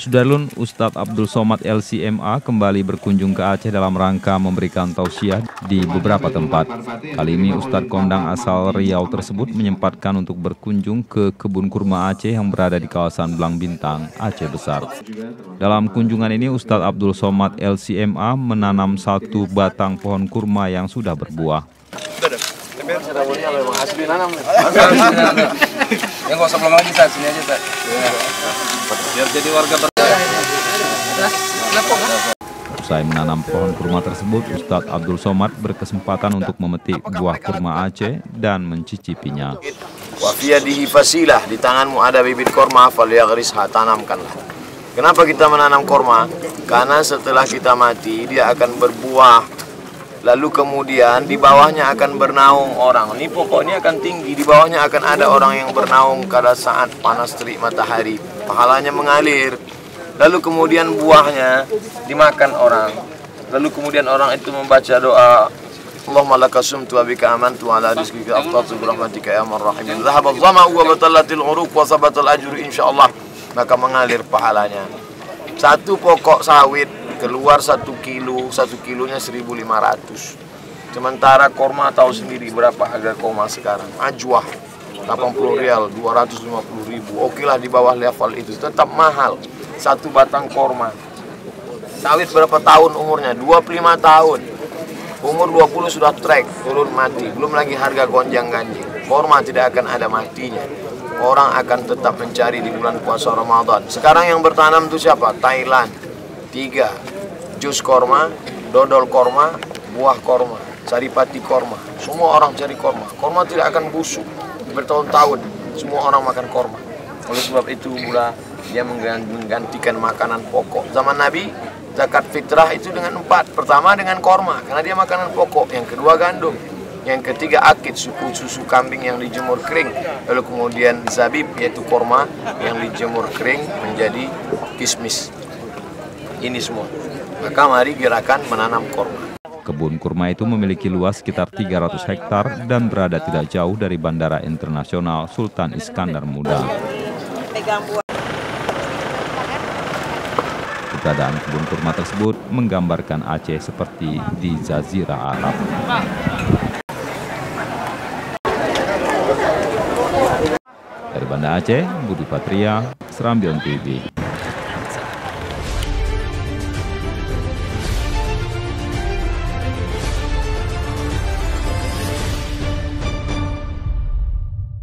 Sudarlun, Ustadz Abdul Somad LCMA kembali berkunjung ke Aceh dalam rangka memberikan tausiah di beberapa tempat. Kali ini Ustadz kondang asal Riau tersebut menyempatkan untuk berkunjung ke kebun kurma Aceh yang berada di kawasan Belang Bintang, Aceh Besar. Dalam kunjungan ini Ustadz Abdul Somad LCMA menanam satu batang pohon kurma yang sudah berbuah. Ya nggak usah pulang lagi, Ustaz. Sini aja, Ustaz. Biar jadi warga Usai menanam pohon kurma tersebut, Ustadz Abdul Somad berkesempatan untuk memetik buah kurma Aceh dan mencicipinya. Wa fi yadihi fasilah, di tanganmu ada bibit korma, falyagrisha, tanamkanlah. Kenapa kita menanam korma? Karena setelah kita mati, dia akan berbuah. Lalu kemudian di bawahnya akan bernaung orang. Ini pokoknya akan tinggi. Di bawahnya akan ada orang yang bernaung pada saat panas terik matahari. Pahalanya mengalir. Lalu kemudian buahnya dimakan orang. Lalu kemudian orang itu membaca doa, Allahumma laka sumtu wa bika amantu ala rizqika afdatu bi rahmatika ya arhamar rahimin. Dhahaba dhama'u wa batallatil uruq wa sabatal ajru insyaallah. Maka mengalir pahalanya. Satu pokok sawit keluar 1 kilo, 1 kilonya 1.500. Sementara korma tahu sendiri berapa harga korma sekarang. Ajwah 80 rial, 250 ribu. Oke lah, di bawah level itu tetap mahal. Satu batang korma. Sawit berapa tahun umurnya? 25 tahun. Umur 20 sudah trek, turun mati. Belum lagi harga gonjang ganjing. Korma tidak akan ada matinya. Orang akan tetap mencari di bulan puasa Ramadan. Sekarang yang bertanam itu siapa? Thailand. 3. Jus korma, dodol korma, buah korma, saripati korma. Semua orang cari korma. Korma tidak akan busuk bertahun-tahun. Semua orang makan korma. Oleh sebab itu pula dia menggantikan makanan pokok. Zaman Nabi, zakat fitrah itu dengan 4. Pertama dengan korma, karena dia makanan pokok. Yang kedua gandum. Yang ketiga akid, susu kambing yang dijemur kering. Lalu kemudian zabib, yaitu korma yang dijemur kering menjadi kismis. Ini semua. Maka mari gerakan menanam korma. Kebun kurma itu memiliki luas sekitar 300 hektar dan berada tidak jauh dari Bandara Internasional Sultan Iskandar Muda. Keberadaan kebun kurma tersebut menggambarkan Aceh seperti di Jazirah Arab. Dari Banda Aceh, Budi Patria, Serambion TV.